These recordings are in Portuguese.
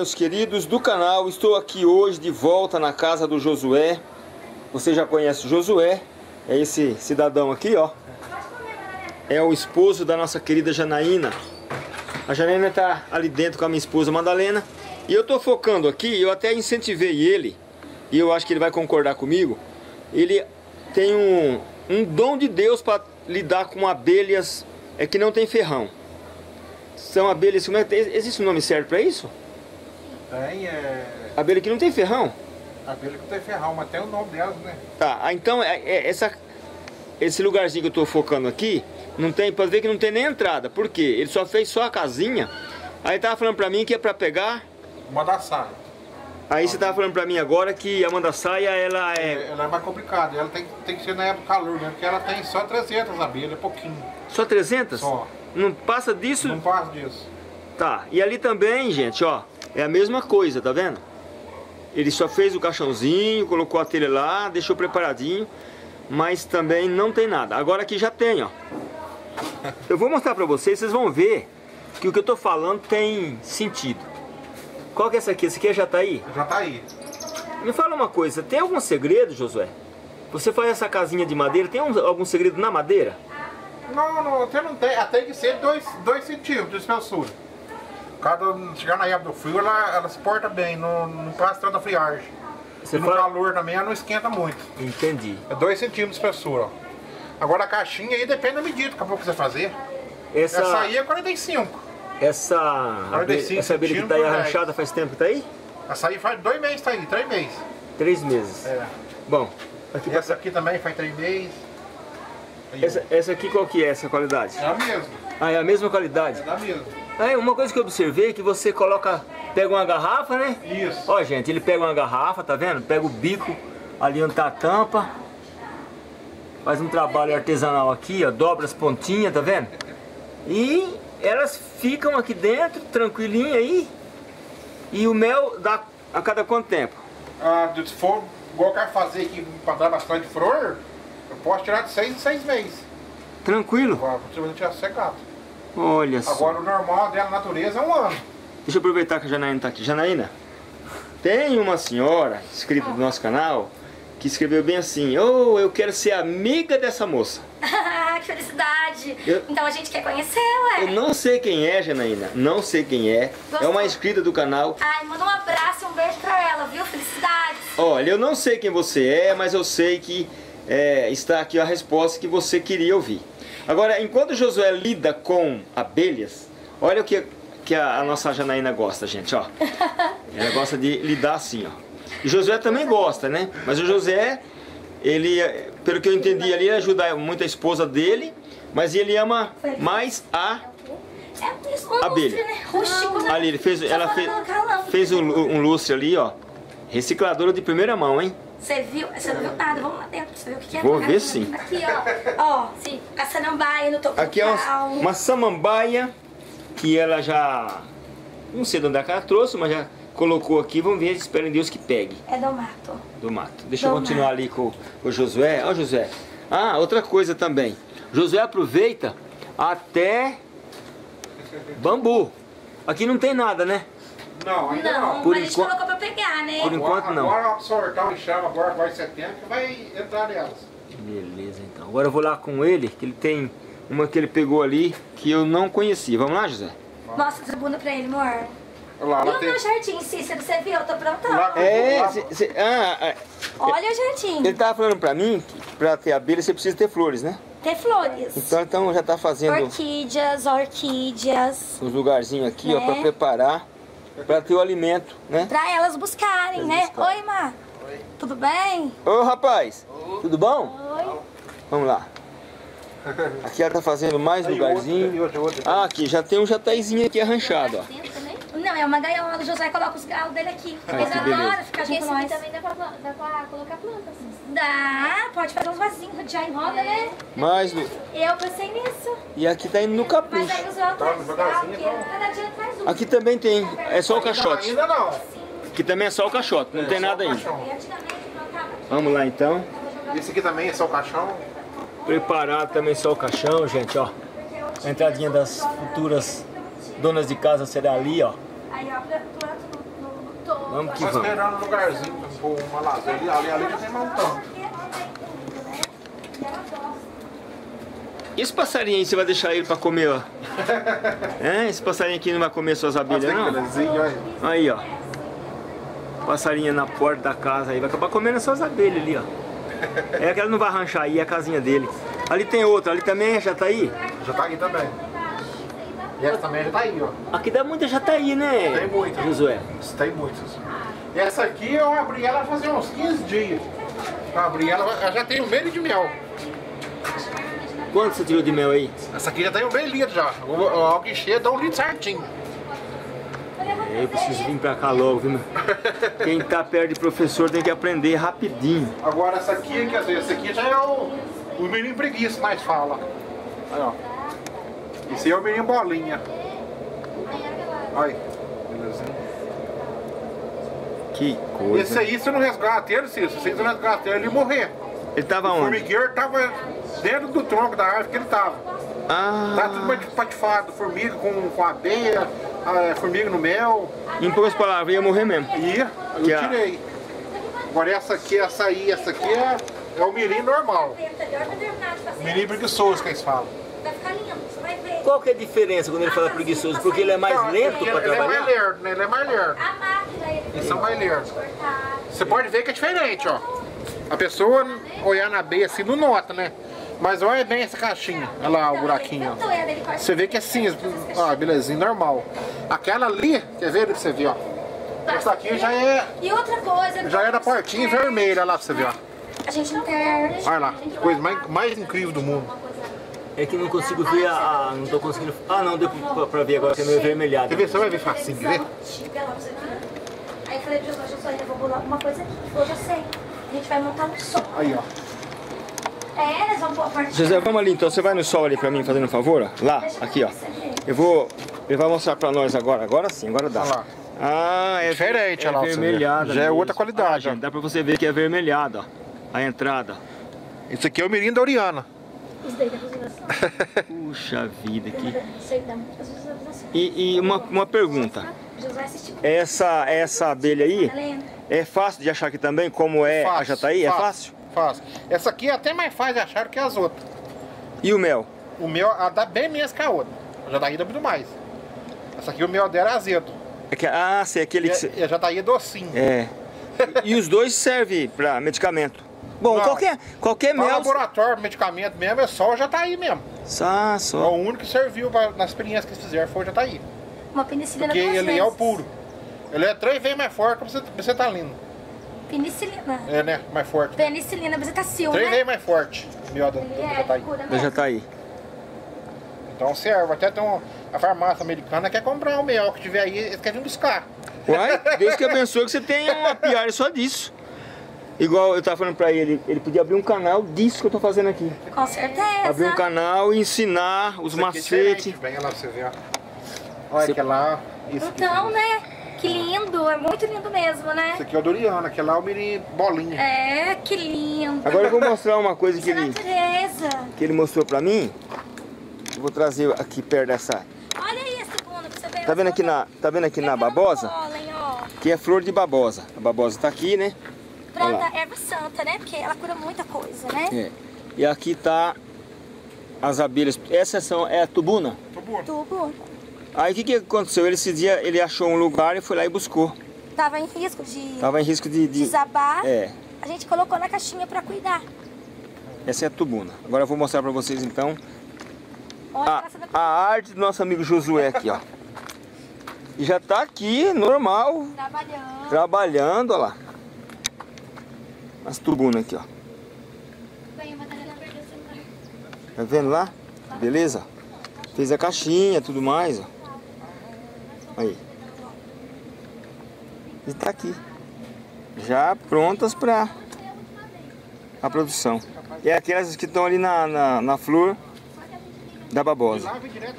meus queridos do canal, estou aqui hoje de volta na casa do Josué. Você já conhece o Josué, é esse cidadão aqui, ó. É o esposo da nossa querida Janaína. A Janaína está ali dentro com a minha esposa Madalena. E eu estou focando aqui, eu até incentivei ele, e eu acho que ele vai concordar comigo. Ele tem um dom de Deus para lidar com abelhas que não tem ferrão. São abelhas, existe um nome certo para isso? Tem, abelha que não tem ferrão? abelha que não tem ferrão, mas tem o nome delas, né? Tá, então esse lugarzinho que eu estou focando aqui, não tem, pode ver que não tem nem entrada. Por quê? Ele só fez só a casinha. Aí ele tava falando pra mim que é pra pegar... Mandaçaia. Aí você tava falando pra mim agora que a mandaçaia, ela é... Ela é mais complicada, ela tem que ser na época do calor, né? Porque ela tem só 300 abelhas, pouquinho. Só 300? Só. Não passa disso? Não passa disso. Tá, e ali também, gente, ó, é a mesma coisa, tá vendo? Ele só fez o caixãozinho, colocou a telha lá, deixou preparadinho, mas também não tem nada. Agora aqui já tem, ó. Eu vou mostrar pra vocês, vocês vão ver que o que eu tô falando tem sentido. Qual que é essa aqui? Essa aqui é Jataí? Jataí. Me fala uma coisa, tem algum segredo, Josué? Você faz essa casinha de madeira, tem algum segredo na madeira? Não, até não tem. Até que ser 2 centímetros de espessura. Cada chegar na época do frio, ela se porta bem, não passa tanta friagem. Você e no calor também ela não esquenta muito. Entendi. É 2 centímetros de espessura, ó. Agora a caixinha aí depende da medida que você fazer. Essa aí é 45. Essa abelha que tá aí arranchada faz tempo que tá aí? Essa aí faz 2 meses, tá aí, 3 meses. 3 meses. É. Bom, aqui essa aqui também faz 3 meses. Essa aqui qual que é essa qualidade? É a mesma. Ah, é a mesma qualidade? É da mesma. Ah, uma coisa que eu observei é que você pega uma garrafa, né? Isso. Ó, gente, ele pega uma garrafa, tá vendo? Pega o bico ali onde tá a tampa. Faz um trabalho artesanal aqui, ó, dobra as pontinhas, tá vendo? E elas ficam aqui dentro, tranquilinha aí. E o mel dá a cada quanto tempo? Se for igual eu quero fazer aqui para dar bastante flor, eu posso tirar de 6 em 6 meses. Tranquilo? Possivelmente tirar secado. Olha só. Agora o normal dela, a natureza, é 1 ano. Deixa eu aproveitar que a Janaína tá aqui. Janaína, tem uma senhora inscrita no nosso canal que escreveu bem assim: oh, eu quero ser amiga dessa moça. Que felicidade! Então a gente quer conhecer, ué. Eu não sei quem é, Janaína, não sei quem é. Gostou? É uma inscrita do canal. Ai, manda um abraço e um beijo pra ela, viu? Felicidades! Olha, eu não sei quem você é, mas eu sei que está aqui a resposta que você queria ouvir. Agora, enquanto o Josué lida com abelhas, olha o que a nossa Janaína gosta, gente, ó. Ela gosta de lidar assim, ó. E o Josué também gosta, né? Mas o Josué, ele, pelo que eu entendi ali, ele ajuda muito a esposa dele, mas ele ama mais a abelha. Lustre, né? Rústico, né? Ali, ela fez um lustre ali, ó. Recicladora de primeira mão, hein? Você viu? Você não viu nada? Vamos lá dentro, você viu o que é? Vou ver sim. Aqui, ó. Ó, sim, a samambaia no topo aqui do é pau. uma samambaia que ela já... Não sei de onde é que ela trouxe, mas já colocou aqui. Vamos ver, espero em Deus que pegue. É do mato. Do mato. Deixa eu continuar ali com o Josué. Ó, Josué. Ah, outra coisa também. Josué aproveita até bambu. Aqui não tem nada, né? Não, ainda não. Mas a gente colocou pra pegar, né? Por enquanto não. Agora sortar o chama agora vai setembro que vai entrar nelas. Beleza, então. Agora eu vou lá com ele, que ele tem uma que ele pegou ali que eu não conhecia. Vamos lá, José? Mostra essa bunda pra ele, amor. Lá, E o meu jardim, Cícero, você viu? Eu tô prontando. Olha o jardim. Ele tava falando pra mim que pra ter abelha você precisa ter flores, né? Ter flores. Então já tá fazendo orquídeas. os lugarzinhos aqui, né? ó, pra preparar, pra ter o alimento, né? Pra elas buscarem, né? Oi, Má. Oi. Tudo bem? Ô, rapaz. Tudo bom? Oi. Vamos lá. Aqui ela tá fazendo mais lugarzinho. Ah, aqui já tem um jataizinho aqui arranchado, ó. Não, é uma gaiola. O José coloca os galos dele aqui. Eles adoram ficar junto com nós. Também dá pra colocar plantas. Dá, pode fazer uns vasinhos, já enrola, né? Mais Eu pensei nisso. E aqui tá indo no capricho. Mas aí os outros cada dia traz um. Aqui também tem, é só o caixote. Ainda não. Aqui também é só o caixote, não tem nada ainda. Antigamente Vamos lá então. Esse aqui também é só o caixão. Preparado também só o caixão, gente, ó. A entradinha das futuras donas de casa será ali, ó. Aí, ó, planta Vamos que Só vamos. esperando um lugarzinho pra pôr uma lasanha. Ali já tem montão. E esse passarinho aí, você vai deixar ele pra comer, ó? É, esse passarinho aqui não vai comer suas abelhas, não? Aí, ó. Passarinho na porta da casa aí, vai acabar comendo suas abelhas ali, ó. É que ela não vai arranchar aí, é a casinha dele. Ali tem outra, ali também já tá aí? Já tá aí também. E essa também já tá aí, ó. Aqui dá muita já tá aí, né? Tem muita. Josué. Tem muitas. E essa aqui eu abri ela fazia uns 15 dias. Eu abri ela já tem 1 mês de mel. Quanto você tirou de mel aí? Essa aqui já tem 1 mês litro já. O álcool cheio dá 1 litro certinho. Eu preciso vir pra cá logo, viu? Quem tá perto de professor tem que aprender rapidinho. Agora essa aqui, quer dizer, essa aqui já é o menino preguiça, nós fala. Aí, ó. Esse aí é o menino bolinha. Aí, belezinha. Que coisa. Esse aí, se eu não resgata ele, Cícero, se você não resgata ele, ia morrer. Ele tava O onde? formigueiro tava dentro do tronco da árvore que ele tava. Tá tudo patifado, formiga com abelha, formiga no mel. Em poucas palavras, ia morrer mesmo. E eu tirei. Agora essa aqui é o mirim normal. Mirim preguiçoso que eles falam. Vai ficar lindo, você vai ver. Qual que é a diferença quando ele fala preguiçoso? Porque ele é mais lento pra trabalhar? Ele é mais lerdo, né? Ele é mais lerdo. A máquina, Eles são mais lerdos. Você pode ver que é diferente, ó. A pessoa olhar na beia assim não nota, né? Mas olha bem essa caixinha. Olha lá o buraquinho, ó. Você vê que é cinza. Ó, belezinha, normal. Aquela ali, quer ver pra você ver, ó. Essa aqui já é... E outra coisa... Já é da portinha vermelha lá pra você ver, ó. A gente não tem... Olha lá, que coisa mais incrível do mundo. É que não consigo ver não tô conseguindo... Ah, não, deu pra ver agora que é meio avermelhado. Quer ver? Você vai ver facinho, quer ver? Aí eu falei pro Josué, eu vou bolar alguma coisa aqui. Hoje eu sei. A gente vai montar no sol. Aí, ó. É, eles vão pôr a parte... José, vamos ali então. Você vai no sol ali pra mim, fazendo um favor, ó. Lá, aqui, ó. Ele vai mostrar pra nós agora. Agora sim, agora dá. Olha lá. Ah, é diferente, olha lá, avermelhada. já é mesmo. outra qualidade, gente, dá pra você ver que é avermelhada, ó. A entrada. Esse aqui é o mirim da Oriana. Isso daí da visualização. Puxa vida aqui. Isso aí dá muitas visualizações. E uma pergunta. Josué assistiu. Essa abelha aí, é fácil de achar aqui também, como é a jataí? É fácil? Fácil. Essa aqui é até mais fácil de achar que as outras. E o mel? O mel dá bem menos que a outra. A jataí dá muito mais. Essa aqui o mel dela é azedo. Sei, aquele que... E a jataí é docinho. É. E os dois servem para medicamento? Bom, Não, qualquer No mel... laboratório, medicamento mesmo, é só o jataí mesmo. Só. É o único que serviu nas experiências que eles fizeram, foi o jataí. Uma penicilina Porque duas ele vezes. é o puro. Ele é 3 vezes mais forte que o bezetalina. Penicilina. É, né? Mais forte. Penicilina, bezetacil, 3 né? vezes mais forte. O mel do jataí. Da jataí. Então serve. Até tem a farmácia americana quer comprar o mel que tiver aí, eles querem buscar. Uai, Deus que abençoe que você tenha uma piada só disso. Igual eu tava falando pra ele podia abrir um canal disso que eu tô fazendo aqui. Com certeza. Abrir um canal e ensinar os macetes. Vem lá pra você ver, ó. Olha que lá. Isso aqui, Então, né? Que lindo. É muito lindo mesmo, né? Esse aqui é o Doriana, que lá é o mirim bolinha. É, que lindo. Agora eu vou mostrar uma coisa que Isso é natureza. ele mostrou pra mim. Eu vou trazer aqui perto dessa. Olha aí esse segundo pra você ver. Tá vendo aqui na babosa? Que é flor de babosa. A babosa tá aqui, né? Planta erva santa, né? Porque ela cura muita coisa, né? É. E aqui tá as abelhas. Essas é a tubuna. Tubo. Aí o que aconteceu? Esse dia ele achou um lugar e foi lá e buscou. Tava em risco de Tava em risco de desabar. É. A gente colocou na caixinha pra cuidar. Essa é a tubuna. Agora eu vou mostrar pra vocês então Olha, a arte do nosso amigo Josué aqui, ó. E já tá aqui, normal, trabalhando, ó lá. As tubunas aqui, ó. Tá vendo lá? Beleza? Fez a caixinha, tudo mais, ó. Aí. E tá aqui. Já prontas pra a produção. É aquelas que estão ali na flor da babosa.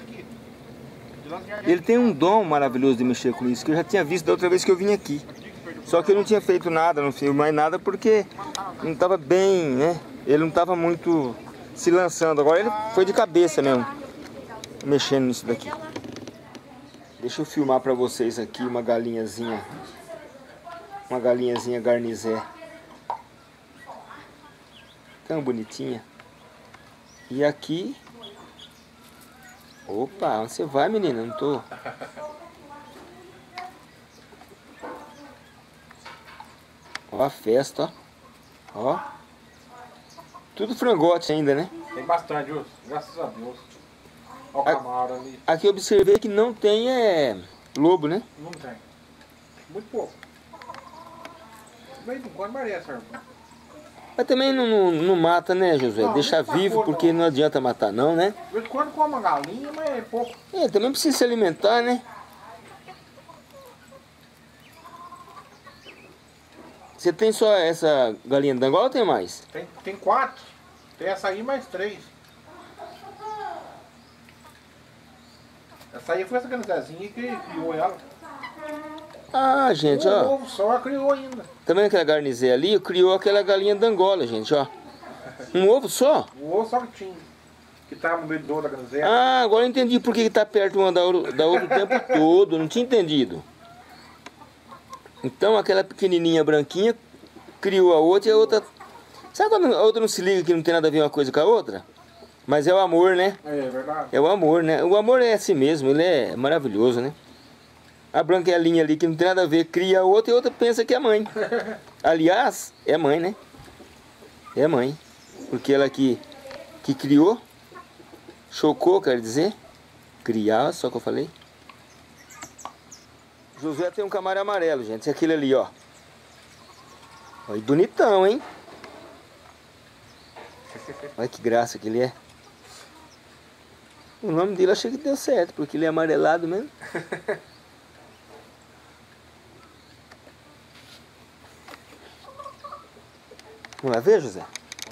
Ele tem um dom maravilhoso de mexer com isso, que eu já tinha visto da outra vez que eu vim aqui. Só que eu não tinha feito nada, não fiz mais nada porque não estava bem, né? Ele não estava muito se lançando. Agora ele foi de cabeça mesmo, mexendo nisso daqui. Deixa eu filmar para vocês aqui uma galinhazinha Uma galinhazinha garnizé. Tão bonitinha. E aqui... Opa, onde você vai, menina? Não tô... Ó a festa, ó. Ó. Tudo frangote ainda, né? Tem bastante, viu? Graças a Deus. Ó o camaro ali. Aqui eu observei que não tem lobo, né? Não tem. Muito pouco. Meio de quando merece, irmão. Mas também não mata, né, Josué? Não, deixa não vivo, porque não adianta matar não, né? De vez em quando come uma galinha, mas é pouco. É, também precisa se alimentar, né? Você tem só essa galinha de Angola ou tem mais? Tem 4. Tem essa aí mais 3. Essa aí foi essa galinhazinha que criou ela. Ah, gente, ó. Um ovo só criou ainda. Também aquela garnizé ali, criou aquela galinha de Angola, gente, ó. Um ovo só? O ovo só que tinha. Que tava no meio do da galinha. Ah, agora eu entendi por que tá perto uma da outra o tempo todo. Não tinha entendido. Então aquela pequenininha branquinha criou a outra e a outra... Sabe quando a outra não se liga que não tem nada a ver uma coisa com a outra? Mas é o amor, né? É verdade. É o amor, né? O amor é assim mesmo, ele é maravilhoso, né? A branquelinha ali que não tem nada a ver cria a outra e a outra pensa que é mãe. Aliás, é mãe, né? É mãe. Porque ela que criou, chocou, quer dizer, criar, só que eu falei. Josué tem um camarão amarelo, gente. É aquele ali, ó. Olha, bonitão, hein? Olha que graça que ele é. O nome dele eu achei que deu certo, porque ele é amarelado mesmo. Vamos lá ver, José?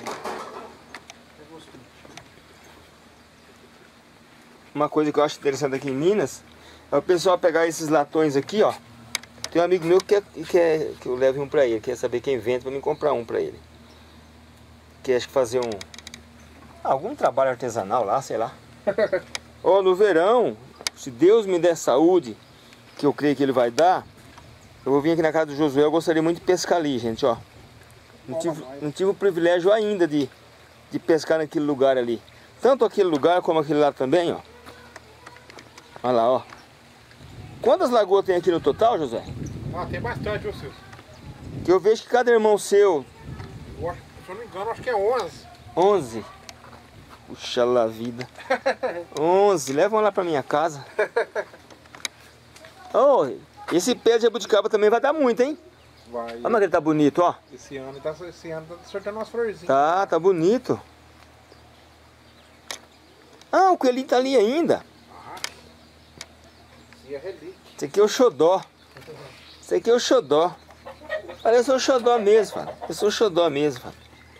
Uma coisa que eu acho interessante aqui em Minas é o pessoal pegar esses latões aqui, ó. Tem um amigo meu que quer que eu leve um pra ele, quer saber quem vende pra mim comprar um pra ele. Quer acho que fazer algum trabalho artesanal lá, sei lá. Ó, no verão, se Deus me der saúde, que eu creio que Ele vai dar, eu vou vir aqui na casa do Josué, eu gostaria muito de pescar ali, gente, ó. Não tive o privilégio ainda de pescar naquele lugar ali. Tanto aquele lugar como aquele lá também, ó. Olha lá, ó. Quantas lagoas tem aqui no total, José? Ah, tem bastante, viu, Cícero? Que eu vejo que cada irmão seu... Se eu não me engano, acho que é 11. 11? Puxa lá vida. 11, levam lá pra minha casa. Oh, esse pé de jabuticaba também vai dar muito, hein? Vai. Olha como ele tá bonito, ó. Esse ano tá sortando umas florzinhas. Tá bonito. Ah, o coelhinho tá ali ainda. E a relíquia. Esse aqui é o xodó. Esse aqui é o xodó. Olha, eu sou o xodó mesmo, mano. Eu sou o xodó mesmo, mano.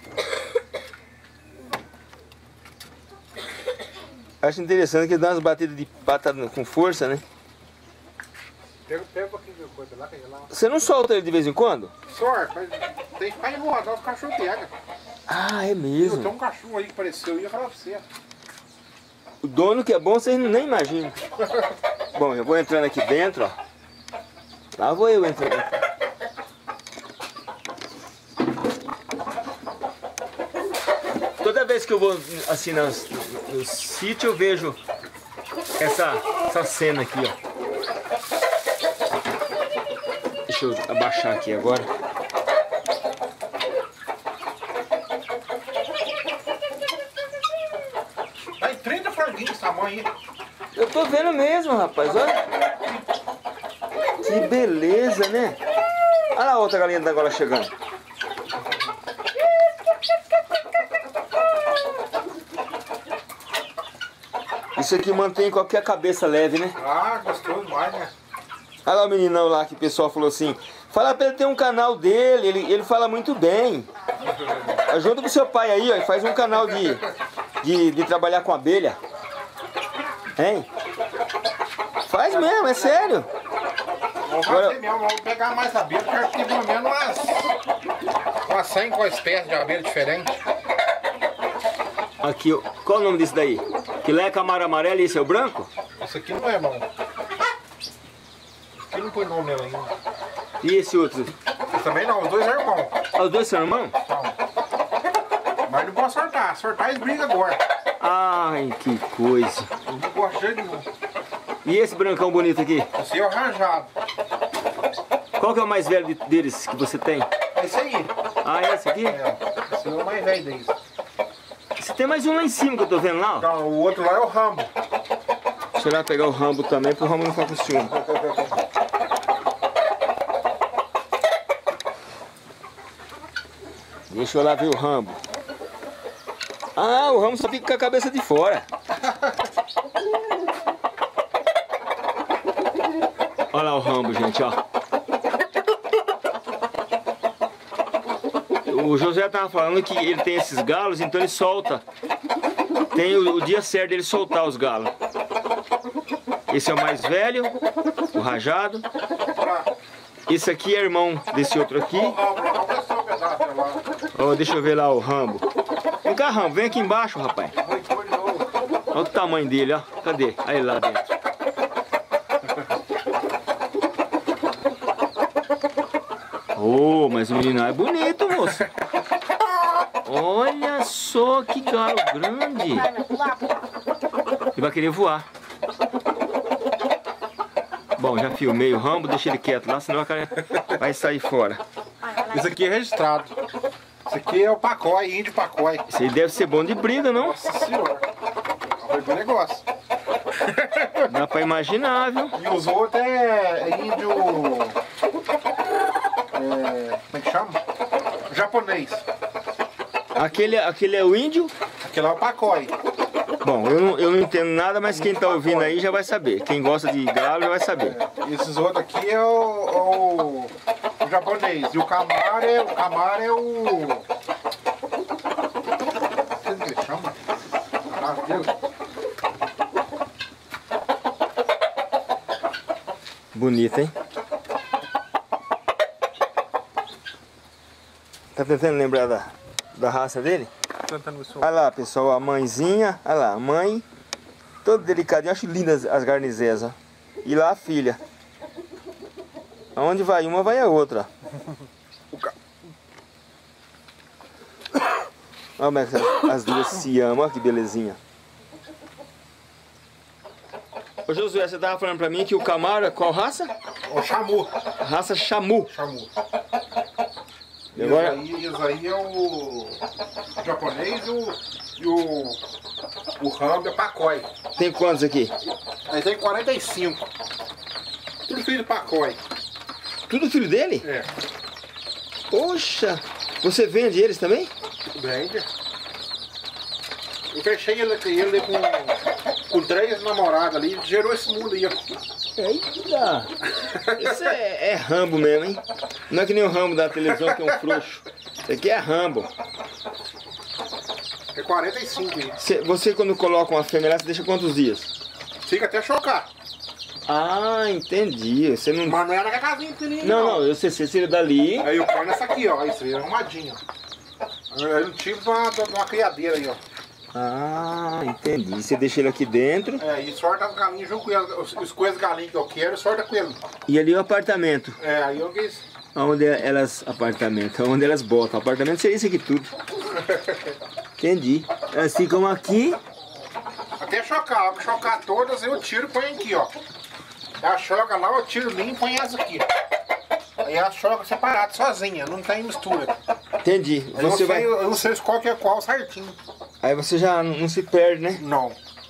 Acho interessante que ele dá umas batidas de pata com força, né? Pega um pouquinho de coisa lá, pega lá. Você não solta ele de vez em quando? Sorte, mas tem que ficar enrolado, os cachorros pegam. Ah, é mesmo. Tem um cachorro aí que apareceu e ia falar pra você. O dono que é bom, vocês nem imaginam. Bom, eu vou entrando aqui dentro, ó. Lá vou eu entrando. Toda vez que eu vou assim no sítio, eu vejo essa cena aqui, ó. Deixa eu abaixar aqui agora. Tá em 30 franguinhos esse tamanho aí. Eu tô vendo mesmo, rapaz, olha. Que beleza, né? Olha a outra galinha da Angola chegando. Isso aqui mantém qualquer cabeça leve, né? Ah, gostoso demais, né? Olha lá o meninão lá que o pessoal falou assim. Fala pra ele ter um canal dele, ele fala muito bem. Ajuda com seu pai aí, ó, e faz um canal de trabalhar com abelha. Hein? Faz mesmo, é sério. Vamos fazer mesmo, vamos pegar mais abelha, porque acho que tem pelo menos umas 100 com espécies de abelha diferentes. Aqui, qual o nome disso daí? Que lá é camara amarela e esse é o branco? Isso aqui não é, mano. Aqui não põe nome nela ainda. E esse outro? Eles também não, os dois são irmãos. Ah, os dois são irmãos? Não. Mas não pode sortar. Sortar eles brigam agora. Ai, que coisa. Eu não gosto de nenhum. E esse brancão bonito aqui? Esse é o rajado. Qual que é o mais velho deles que você tem? É esse aí. Ah, esse aqui? É, esse é o mais velho deles. Você tem mais um lá em cima que eu tô vendo lá, ó. Não, o outro lá é o Rambo. Deixa eu lá pegar o Rambo também, pro Rambo não ficar com ciúme. Deixa eu lá ver o Rambo. Ah, o Rambo só fica com a cabeça de fora. Olha lá o Rambo, gente, ó. O José tava falando que ele tem esses galos, então ele solta. Tem o dia certo dele soltar os galos. Esse é o mais velho, o rajado. Esse aqui é irmão desse outro aqui. Oh, deixa eu ver lá o Rambo. Vem cá, Rambo, vem aqui embaixo, rapaz. Olha o tamanho dele, ó. Cadê? Aí lá dentro. Oh, mas o menino é bonito, moço. Olha só que galo grande. Ele vai querer voar. Bom, já filmei o Rambo, deixa ele quieto lá, senão vai sair fora. Esse aqui é registrado. Esse aqui é o Pacói, índio Pacói. Esse aí deve ser bom de briga, não? Nossa senhora. Foi bom negócio. Dá pra imaginar, viu? E os outros é índio... como é que chama? Japonês. Aquele é o índio? Aquele é o Pacói. Bom, eu não entendo nada, mas quem tá ouvindo aí já vai saber. Quem gosta de galo já vai saber. E esses outros aqui é o japonês. E o Camaro é o... O que ele chama? Caralho dele. Bonito, hein? Tá tentando lembrar da raça dele? Olha lá, pessoal, a mãezinha, olha lá, a mãe, toda delicadinha, acho lindas as garnizés, ó. E lá a filha. Aonde vai uma, vai a outra. Olha como é que as duas se amam, olha que belezinha. Ô Josué, você tava falando pra mim que o Camaro é qual raça? O Chamu. Raça Chamu. Chamu. E agora... Isso aí é o japonês e o Rambo é Pacói. Tem quantos aqui? Aí tem 45. Tudo filho do Pacói. Tudo filho dele? É. Poxa, você vende eles também? Vende. Eu fechei ele com 3 namoradas ali, gerou esse mundo aí, ó. Eita! Esse é Rambo mesmo, hein? Não é que nem o Rambo da televisão que é um frouxo. Esse aqui é Rambo. É 45 aí. Você quando coloca uma fêmea lá, você deixa quantos dias? Fica até chocar. Ah, entendi. Você não... Mas não é na casinha pequenininha. Não, você tira dali. Aí eu ponho nessa aqui, ó. Isso aí é arrumadinho. É um tipo de uma criadeira aí, ó. Ah, entendi. Você deixa ele aqui dentro. É, e sorta os galinhos junto com ele. Os coisas galinhos que eu quero, sorta com ele. E ali é o apartamento. É, aí eu quis. Onde elas... Apartamento. Onde elas botam. Apartamento seria isso aqui tudo. Entendi. Assim como aqui. Até chocar. Ó, chocar todas, eu tiro e ponho aqui, ó. A choca lá, eu tiro limpo e põe essa aqui. Aí a choca separada, sozinha, não tem mistura. Entendi. Eu não sei qual que é qual certinho. Aí você já não se perde, né? Não.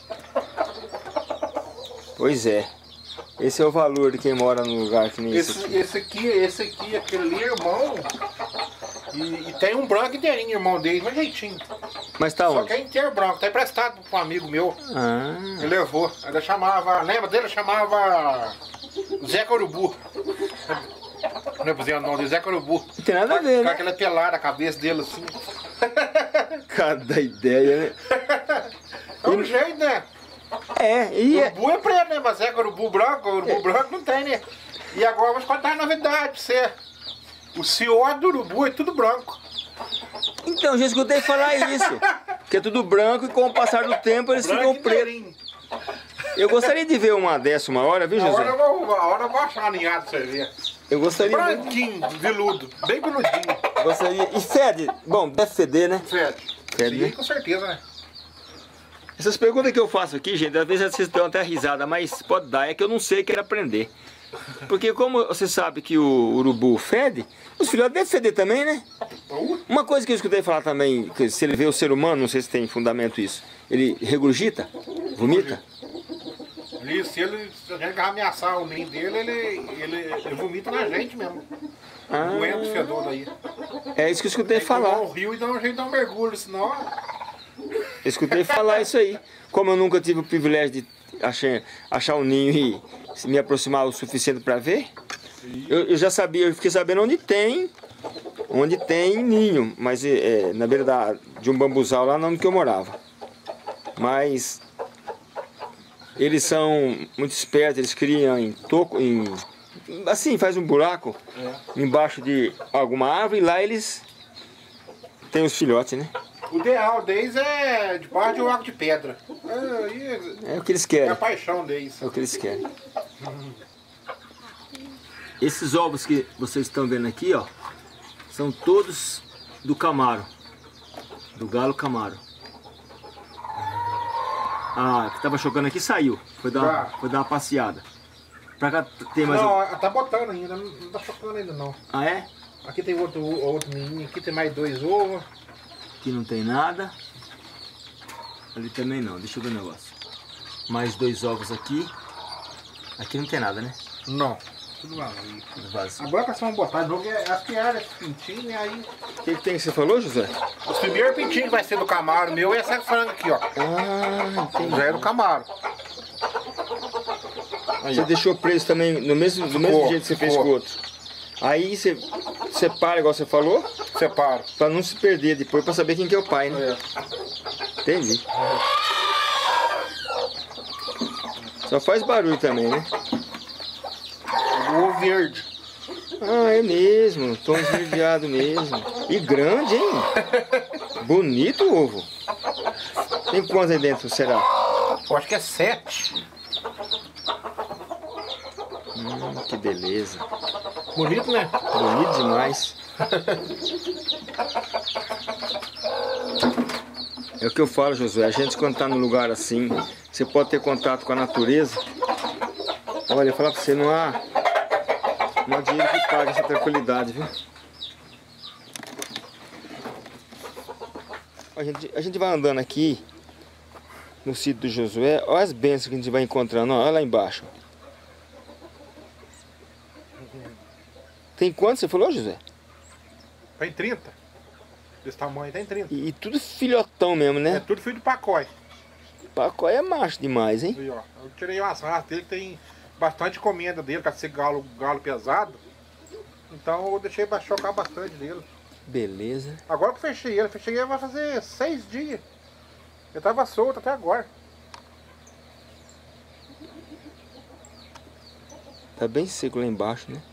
Pois é. Esse é o valor de quem mora no lugar que nem esse aqui, aquele irmão. E tem um branco inteirinho, irmão dele, mas jeitinho. Mas tá onde? Só que é inteiro branco, tá emprestado pra um amigo meu. Ah. Ele levou. Ele chamava, lembra dele? Chamava Zé Corubu. Não é o nome dele, Zé Corubu. Não tem nada a ver, Com né? aquela pelada, a cabeça dele assim. Cada ideia, né? É um jeito, né? Urubu é preto, né? Mas é urubu branco não tem, né? E agora vou te contar a novidade pra você. O senhor do urubu é tudo branco. Então, já escutei falar isso. Que é tudo branco e com o passar do tempo eles ficam pretos. Eu gostaria de ver uma dessa uma hora, viu, José? A hora eu vou achar uma ninhada pra você ver. Eu gostaria branquinho, veludo, bem veludinho. Gostaria... E fede? Bom, deve feder, né? Fede. Fede, né? Com certeza, né? Essas perguntas que eu faço aqui, gente, às vezes vocês dão até risada, mas pode dar, é que eu não sei, quero aprender. Porque como você sabe que o urubu fede, os filhotes devem feder também, né? Uma coisa que eu escutei falar também, que se ele vê o ser humano, não sei se tem fundamento isso, ele regurgita, vomita. Se a gente ameaçar o ninho dele, ele vomita na gente mesmo. Doendo o fedor daí. É isso que eu escutei falar. O rio e dá um jeito de dar um mergulho, senão... Eu escutei falar isso aí. Como eu nunca tive o privilégio de achar um ninho e me aproximar o suficiente para ver, eu já sabia, eu fiquei sabendo onde tem ninho, mas na beira de um bambuzal lá onde que eu morava. Mas eles são muito espertos, eles criam assim, faz um buraco embaixo de alguma árvore e lá eles têm os filhotes, né? O ideal deles é debaixo de um arco de pedra. É o que eles querem. É a paixão deles. É o que eles querem. Esses ovos que vocês estão vendo aqui, ó, são todos do camaro, do galo camaro. Ah, que estava chocando aqui saiu, foi dar uma passeada. Pra cá tem mais Não, tá botando ainda, não tá chocando ainda não. Ah, é? Aqui tem outro menino, aqui tem mais 2 ovos. Aqui não tem nada. Ali também não, deixa eu ver o negócio. Mais 2 ovos aqui. Aqui não tem nada, né? Não, tudo vazio. Tudo vazio. Agora que nós vamos botar de novo, acho que era esse pintinho e aí... O que tem que você falou, José? Os primeiros pintinhos que vai ser do Camaro meu é essa franga aqui, ó. Ah, entendi. Já é do Camaro. Aí, você deixou preso também do mesmo jeito que você fez com o outro. Aí você separa, igual você falou? Separo. Pra não se perder depois, pra saber quem que é o pai, né? Entendi. Só faz barulho também, né? O ovo verde. Ah, é mesmo. Tom esverdeado mesmo. E grande, hein? Bonito o ovo. Tem quantos aí dentro, será? Eu acho que é 7. Que beleza. Bonito, né? Bonito demais. É o que eu falo, Josué. A gente quando tá num lugar assim, você pode ter contato com a natureza. Olha, falar pra você, não há dinheiro que pague essa tranquilidade, viu? A gente vai andando aqui no sítio do Josué. Olha as bênçãos que a gente vai encontrando. Olha lá embaixo. Tem quanto você falou, José? Tem 30. Desse tamanho tem 30. E tudo filhotão mesmo, né? É tudo filho de pacói. Pacói é macho demais, hein? E, ó, eu tirei umas raças dele, tem bastante encomenda dele, pra ser galo pesado. Então eu deixei pra chocar bastante dele. Beleza. Agora que eu fechei ele vai fazer 6 dias. Ele tava solto até agora. Tá bem seco lá embaixo, né?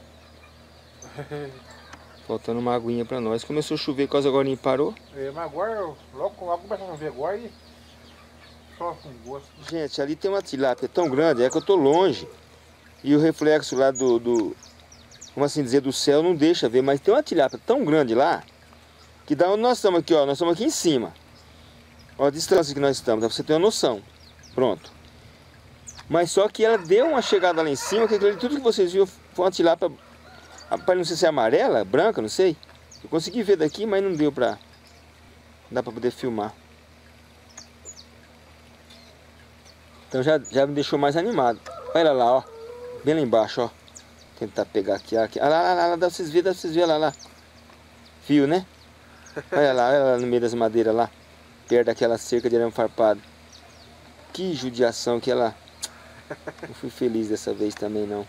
Faltando uma aguinha pra nós. Começou a chover, quase agora nem parou. Mas agora, logo começa a chover agora e só com gosto. Gente, ali tem uma tilápia tão grande, é que eu tô longe. E o reflexo lá como assim dizer, do céu não deixa ver. Mas tem uma tilápia tão grande lá, que dá onde nós estamos aqui, ó. Nós estamos aqui em cima. Ó a distância que nós estamos, dá pra você ter uma noção. Pronto. Mas só que ela deu uma chegada lá em cima, que tudo que vocês viram foi uma tilápia... Não sei se é amarela, branca, não sei. Eu consegui ver daqui, mas não deu pra... Não dá pra poder filmar. Então já me deixou mais animado. Olha lá, ó. Bem lá embaixo, ó. Tentar pegar aqui, ó. Ah, lá, dá pra vocês verem, lá. Fio, né? Olha lá no meio das madeiras lá. Perto daquela cerca de arame farpado. Que judiação que ela... Não fui feliz dessa vez também, não.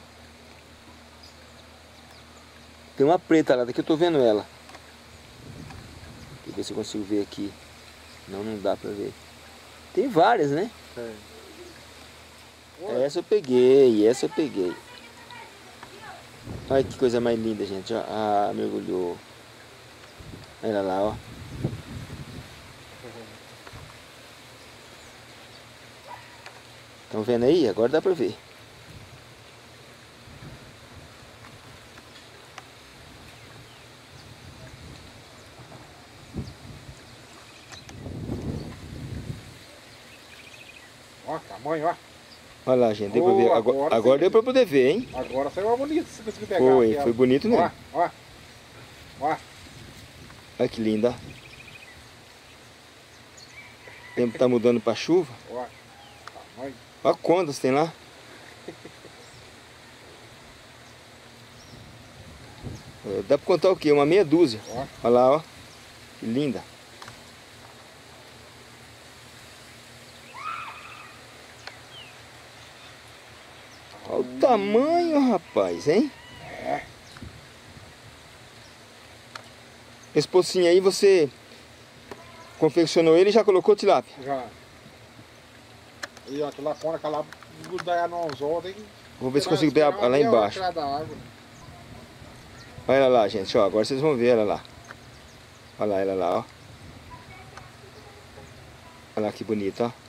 Tem uma preta lá, daqui eu tô vendo ela. Deixa eu ver se eu consigo ver aqui. Não dá pra ver. Tem várias, né? Essa eu peguei. Olha que coisa mais linda, gente. Ah, mergulhou. Olha lá, ó. Estão vendo aí? Agora dá pra ver. tamanho, ó. Olha lá, gente, deu pra ver. Agora deu pra poder ver, hein? Agora saiu bonito, se você conseguir pegar. Foi bonito mesmo. Ó. Olha que linda. O tempo tá mudando pra chuva. Ó. Olha quantas tem lá. Dá pra contar o quê? Uma meia dúzia. Olha lá, ó. Que linda. Olha o tamanho, rapaz, hein? Esse pocinho aí você confeccionou ele e já colocou tilápia? Já. E ó, aquela fora, aquela grudar no anzol, tem que... Vou ver se consigo ver lá embaixo. Olha ela lá, gente, ó. Agora vocês vão ver ela lá. Olha lá ela lá, ó. Olha lá que bonita, ó.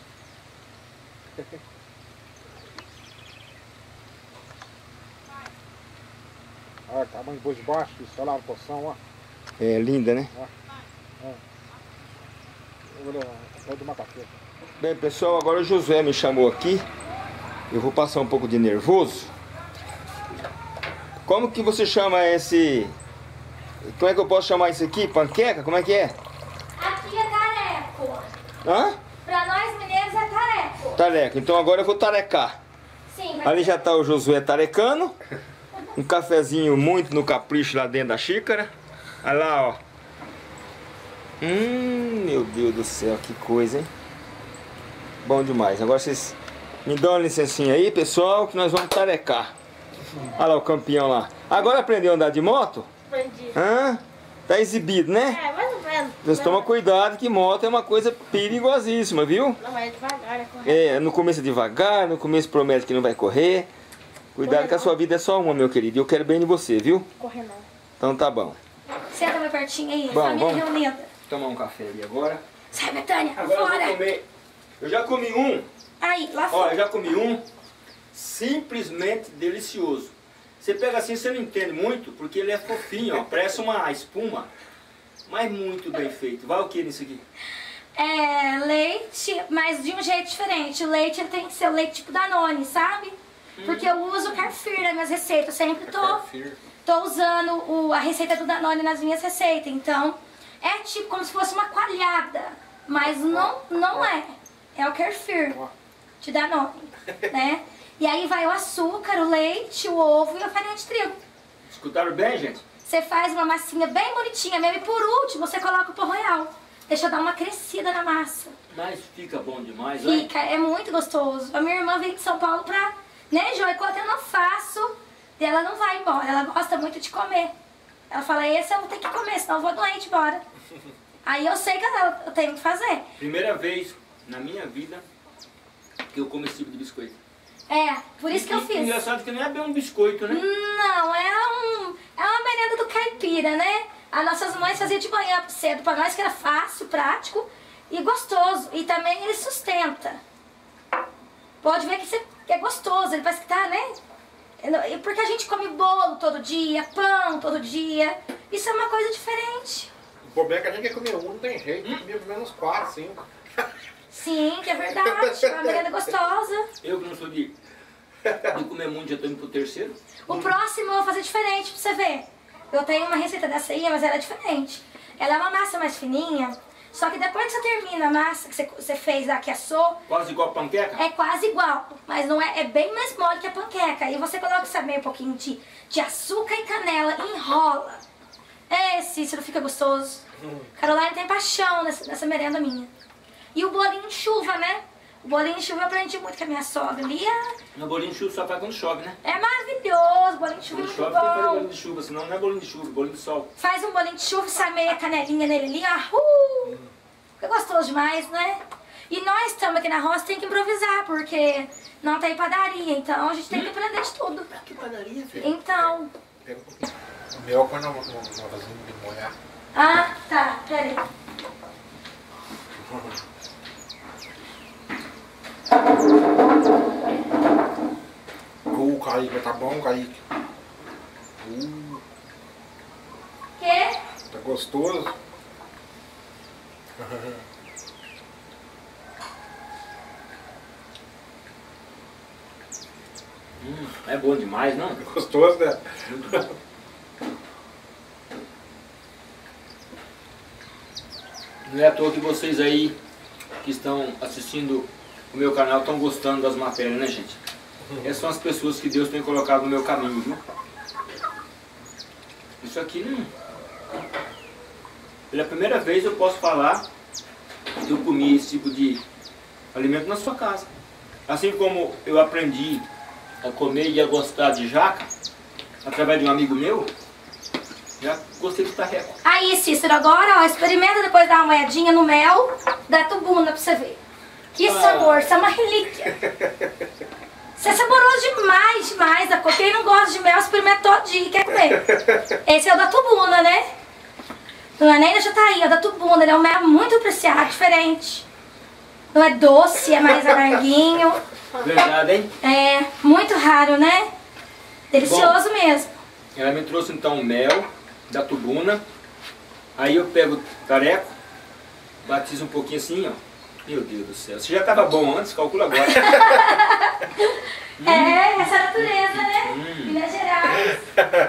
Olha, tamanho depois de baixo, isso, olha lá a porção, ó. É linda, né? Bem, pessoal, agora o Josué me chamou aqui. Eu vou passar um pouco de nervoso. Como que você chama esse... Como é que eu posso chamar isso aqui? Panqueca? Como é que é? Aqui é tareco. Hã? Pra nós mineiros é tareco. Tareco. Então agora eu vou tarecar. Sim, Ali já tá o Josué tarecando. Um cafezinho muito no capricho lá dentro da xícara. Olha lá, ó. Meu Deus do céu, que coisa, hein? Bom demais. Agora vocês me dão uma licencinha aí, pessoal, que nós vamos tarecar. Olha lá o campeão lá. Agora aprendeu a andar de moto? Aprendi. Hã? Tá exibido, né? É, mais ou menos. Vocês tomam cuidado que moto é uma coisa perigosíssima, viu? Não, é devagar, é correto. No começo é devagar, no começo promete que não vai correr. Cuidado que a sua vida é só uma, meu querido. E eu quero bem de você, viu? Correr não. Então tá bom. Senta mais pertinho aí, Vamos, família vamos. reunida. Tomar um café ali agora. Sai, Betânia, Agora eu fora. vou comer. Eu já comi um. Aí, lá Ó, fora. eu já comi um. Simplesmente delicioso. Você pega assim, você não entende muito, porque ele é fofinho, ó. Parece uma espuma. Mas muito bem feito. Vai o que nisso aqui? É leite, mas de um jeito diferente. O leite ele tem que ser o leite tipo Danone, sabe? Porque eu uso Carrefour nas minhas receitas. Eu sempre tô usando a receita do Danone nas minhas receitas. Então, é tipo como se fosse uma coalhada. Mas não é. É o Carrefour de Danone, né? E aí vai o açúcar, o leite, o ovo e a farinha de trigo. Escutaram bem, gente? Você faz uma massinha bem bonitinha mesmo. E por último, você coloca o pão royal. Deixa dar uma crescida na massa. Mas fica bom demais, Fica, é muito gostoso. A minha irmã veio de São Paulo pra... Né, Jô? Enquanto eu não faço, ela não vai embora. Ela gosta muito de comer. Ela fala, esse eu vou ter que comer, senão eu vou doente embora. Aí eu sei que eu tenho que fazer. Primeira vez na minha vida que eu como esse tipo de biscoito. É, por isso que eu fiz. Engraçado que não é bem um biscoito, né? Não, é uma merenda do caipira, né? As nossas mães faziam de manhã cedo pra nós, que era fácil, prático e gostoso. E também ele sustenta. Pode ver que é gostoso, ele parece que tá, né? Porque a gente come bolo todo dia, pão todo dia. Isso é uma coisa diferente. O problema é que a gente quer comer um, não tem jeito. Tem que comer pelo menos 4, 5. Sim, que é verdade. É uma merenda gostosa. Eu que não sou de comer muito, já tô indo pro terceiro. O próximo eu vou fazer diferente pra você ver. Eu tenho uma receita dessa aí, mas ela é diferente. Ela é uma massa mais fininha, só que depois que você termina a massa que você fez lá, que assou... Quase igual a panqueca? É quase igual, mas não é bem mais mole que a panqueca. E você coloca, sabe, um pouquinho de açúcar e canela, enrola. Cícero, fica gostoso. Caroline tem paixão nessa merenda minha. E o bolinho de chuva, né? O bolinho de chuva eu aprendi muito com a minha sogra ali. No bolinho de chuva só faz quando chove, né? É maravilhoso, bolinho de chuva é Quando muito chove tem que fazer bom. bolinho de chuva, senão não é bolinho de chuva, é bolinho de sol. Faz um bolinho de chuva e sai meia canelinha nele ali, ó. Fica gostoso demais, né? E nós estamos aqui na roça, tem que improvisar, porque não tem padaria, então a gente tem que aprender de tudo. Que padaria, filho? Então... Pega um pouquinho. O meu põe na vasilha de molhar. Ah, tá, peraí. Kaique, vai tá bom, Kaique. Quê? Tá gostoso? É bom demais, não? Gostoso, né? Muito bom. Não é à toa que vocês aí que estão assistindo o meu canal estão gostando das matérias, né, gente? Essas são as pessoas que Deus tem colocado no meu caminho, viu? Isso aqui não... Pela primeira vez eu posso falar que eu comi esse tipo de alimento na sua casa. Assim como eu aprendi a comer e a gostar de jaca, através de um amigo meu, já gostei de tarreco. Aí, Cícero, agora, ó, experimenta depois dar uma olhadinha no mel da tubuna pra você ver. Que sabor, isso é uma relíquia. Isso é saboroso demais, demais. Quem não gosta de mel, experimenta todo dia e quer comer. Esse é o da tubuna, né? Não é nem da Jataí, é o da tubuna. Ele é um mel muito apreciado, diferente. Não é doce, é mais amarguinho. Verdade, hein? É, muito raro, né? Delicioso mesmo. Ela me trouxe então o mel da tubuna. Aí eu pego o tareco, batizo um pouquinho assim, ó. Meu Deus do céu. Você já estava bom antes, calcula agora. É, essa é a natureza, né? Minas Gerais.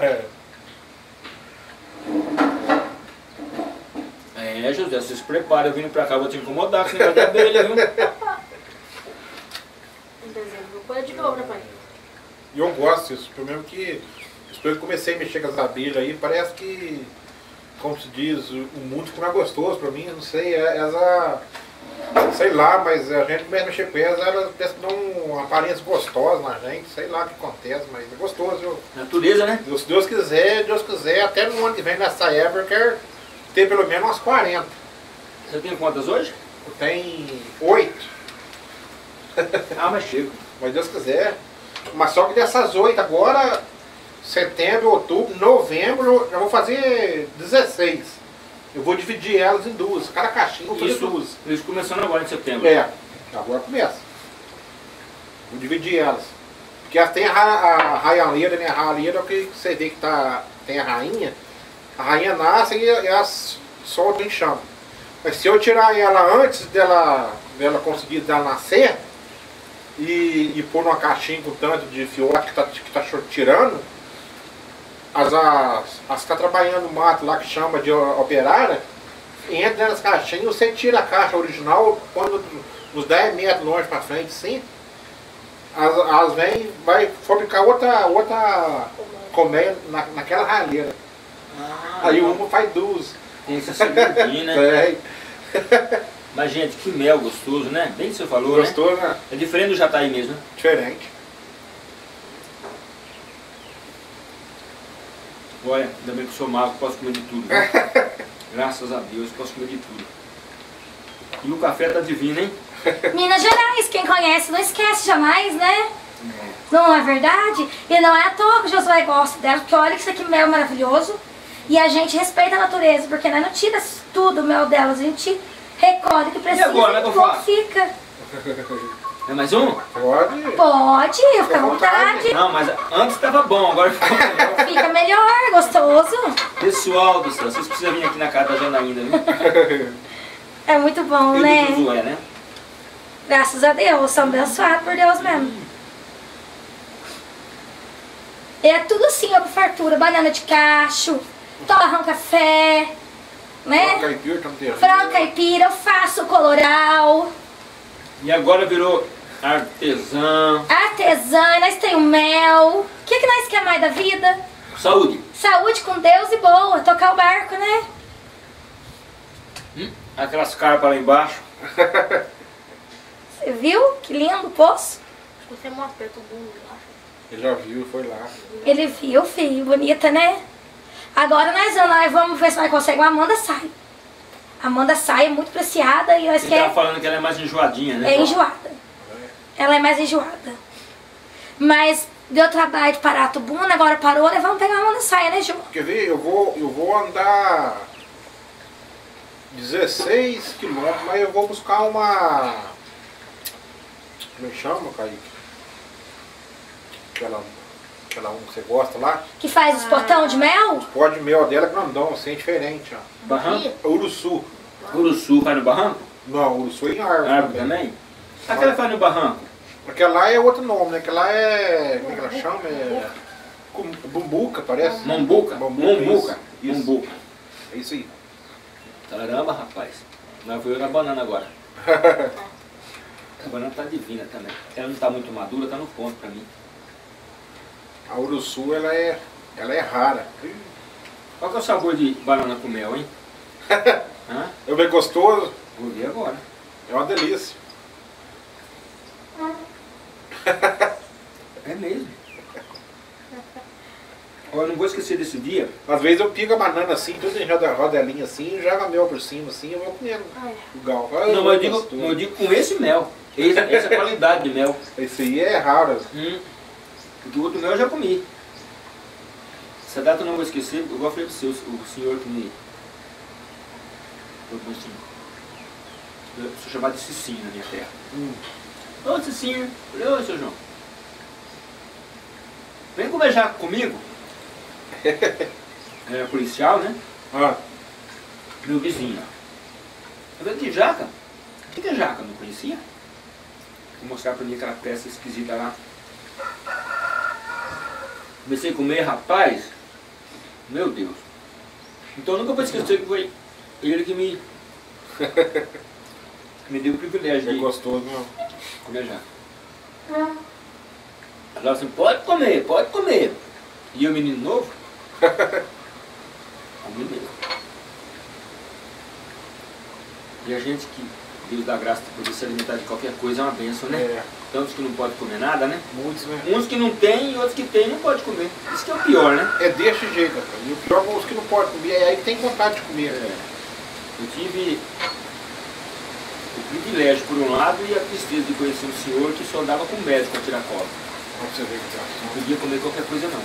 É, José, você se prepara, eu vindo pra cá, vou te incomodar com esse negócio de abelha, viu? Em dezembro, vou pôr de novo, né, pai? E eu gosto disso, pelo menos que depois que eu comecei a mexer com as abelhas aí, parece que, como se diz, o mundo fica mais gostoso pra mim, eu não sei, sei lá, mas a gente começa a mexer com elas parece que dão uma aparência gostosa na gente, sei lá o que acontece, mas é gostoso, viu? Natureza, né? Se Deus quiser, até no ano que vem, nessa época, eu quero ter pelo menos umas 40. Você tem quantas hoje? Eu tenho 8. Ah, mas chega. Mas Deus quiser. Mas só que dessas 8 agora, setembro, outubro, novembro, já vou fazer 16. Eu vou dividir elas em duas. Cada caixinha eu vou fazer duas. Isso começando agora em setembro. É, agora começa. Vou dividir elas. Porque elas tem a raialeira, né? A raialeira é o que você vê que tem a rainha. A rainha nasce e elas soltam em chama. Mas se eu tirar ela antes dela conseguir nascer e pôr numa caixinha com tanto de fiote que tá tirando, as que está trabalhando no mato lá, que chama de operária, entra nas caixinhas, você tira a caixa original, quando uns 10 metros longe para frente, sim, elas vai fabricar outra colmeia naquela ralheira. Aí uma faz duas. Tem essa segundinha, né? É. Mas, gente, que mel gostoso, né? Bem que você falou, Gostoso, né? É diferente do Jataí mesmo, né? Diferente. Olha, ainda bem que eu sou magro, posso comer de tudo, né? Graças a Deus, posso comer de tudo. E o café tá divino, hein? Minas Gerais, quem conhece não esquece jamais, né? Não é verdade? E não é à toa que o Josué gosta dela, porque olha que isso aqui mel maravilhoso. E a gente respeita a natureza, porque nós não tira tudo o mel delas, a gente recolhe o que precisa E agora, como é que eu faço? fica. É mais um? Pode. Pode, fica à vontade. Não, mas antes tava bom, agora ficou melhor. Fica melhor, gostoso. Pessoal do céu, vocês precisam vir aqui na casa da Janaína, viu? É muito bom, E né? do Josué, né? Graças a Deus, são abençoados por Deus mesmo. É tudo assim, ó, com fartura, banana de cacho, torrão café, né? Frango caipira, eu faço coloral. E agora virou artesã. Artesã, nós temos mel. O que nós quer mais da vida? Saúde. Saúde com Deus e boa, tocar o barco, né? Aquelas carpas lá embaixo. Você viu? Que lindo o poço. Você mostra todo mundo lá. Ele já viu, foi lá. Ele viu, filho, bonita, né? Agora nós vamos ver se nós conseguimos uma Amanda Sai. A Amanda Sai é muito preciada e nós Você queremos... tava falando que ela é mais enjoadinha, né? É enjoada. Ela é mais enjoada. Mas deu trabalho de parar a tubuna, agora parou, né? Vamos pegar uma Amanda Saia, né, Ju? Quer ver? Eu vou andar 16 quilômetros, mas eu vou buscar uma... Como é que chama, Kaique? Aquela um que você gosta lá. Que faz os potão de mel? Pó de mel dela é grandão, assim, é diferente, ó. Barranco? Uruçu. Uruçu faz no barranco? Não, Uruçu é em árvore Árvore também. também? Aquela faz no barranco? Aquela lá é outro nome, né? Aquela lá é... Como é que ela chama? É... Bumbuca, parece. Mombuca. Mombuca. Isso. Mombuca. É isso aí. Caramba, rapaz. Nós vamos na banana agora. A banana tá divina também. Ela não tá muito madura, tá no ponto pra mim. A Uruçu, ela é rara. Qual que é o sabor de banana com mel, hein? Hã? É bem gostoso. Vou ver agora. É uma delícia. É mesmo. Ó, eu não vou esquecer desse dia. Às vezes eu pico a banana assim, tudo em rodelinha assim, e jogo mel por cima assim, eu vou comendo o gal. Não, mas eu digo com esse mel. Essa qualidade de mel. Esse aí é raro. Porque o outro mel eu já comi. Essa data eu não vou esquecer, igual eu falei pro seu, o senhor que me... Eu sou chamado de Cicinho na minha terra. Ô Cicinho, falei, ô seu João. Vem comer jaca comigo. Era policial, né? Meu vizinho. Eu falei, que jaca? O que é jaca? Não conhecia? Vou mostrar pra mim aquela peça esquisita lá. Comecei a comer, rapaz. Meu Deus. Então eu nunca vou esquecer que foi ele que me deu o privilégio de gostoso, não? comer jaca. Ela assim, pode comer, pode comer. E eu, menino novo, comi mesmo. E a gente que Deus dá graça de poder se alimentar de qualquer coisa é uma bênção, né? Tantos que não podem comer nada, né? Muitos, né? Uns que não tem e outros que tem não podem comer. Isso que é o pior, né? É desse jeito, rapaz. E o pior é os que não podem comer, é aí que tem vontade de comer. Eu tive o privilégio por um lado e a tristeza de conhecer um senhor que só andava com o médico para tirar cola. Você ver que Não podia comer qualquer coisa não.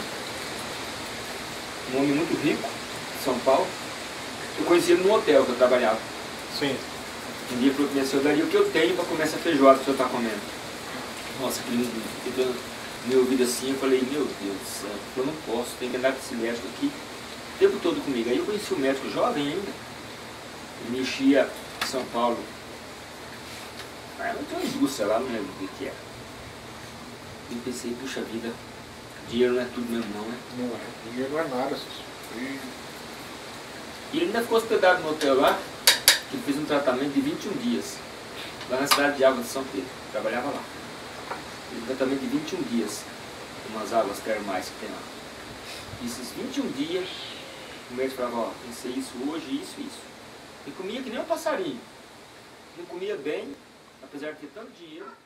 Um homem muito rico, de São Paulo. Eu conheci ele no hotel que eu trabalhava. Sim. Um dia falou que eu daria o que eu tenho para comer essa feijoada que o senhor está comendo. Nossa, que meu ouvido assim, eu falei, meu Deus do céu, eu não posso, tem que andar com esse médico aqui o tempo todo comigo. Aí eu conheci o médico jovem ainda, ele mexia em São Paulo. Não tem uma indústria lá, não lembro o que era. E pensei, puxa vida, dinheiro não é tudo mesmo não, né? Não é, dinheiro não é nada. E ele ainda ficou hospedado no hotel lá, que ele fez um tratamento de 21 dias, lá na cidade de Água de São Pedro, trabalhava lá. Fez um tratamento de 21 dias, umas águas termais que tem lá. E esses 21 dias, o médico falava, ó, pensei isso hoje, isso. E comia que nem um passarinho. Não comia bem, apesar de ter tanto dinheiro.